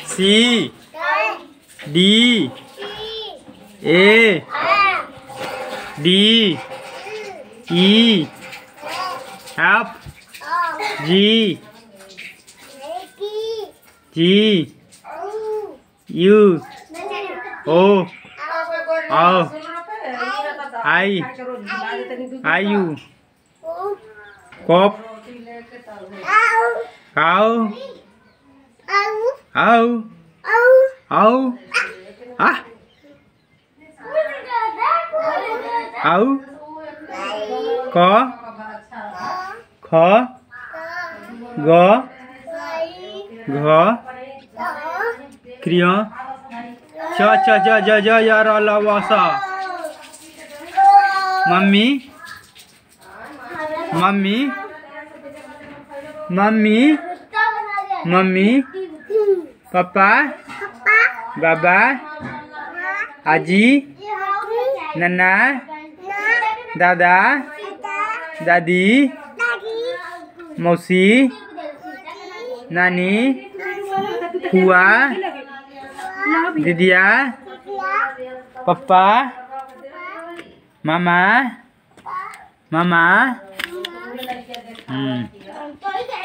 C D A D E F G G U O I U cọp câu âu á ấu có khó gõ gõ kriya cha ra la wa sa mummy mummy mummy mummy papa baba aji nana dada dadi mausi nani Hua Didia Papa Mama